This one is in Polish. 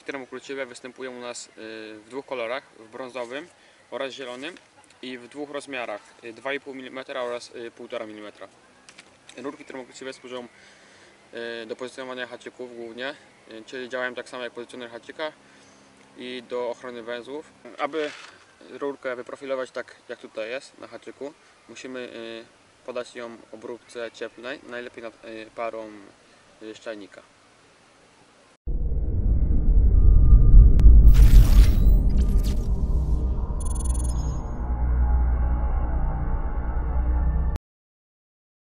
termokruciwe występują u nas w dwóch kolorach, w brązowym oraz zielonym i w dwóch rozmiarach 2,5 mm oraz 1,5 mm. Rurki termokruciwe służą do pozycjonowania haczyków głównie, czyli działają tak samo jak pozycjoner haczyka i do ochrony węzłów. Aby rurkę wyprofilować tak jak tutaj jest na haczyku, musimy podać ją obróbce cieplnej, najlepiej nad parą z czajnika.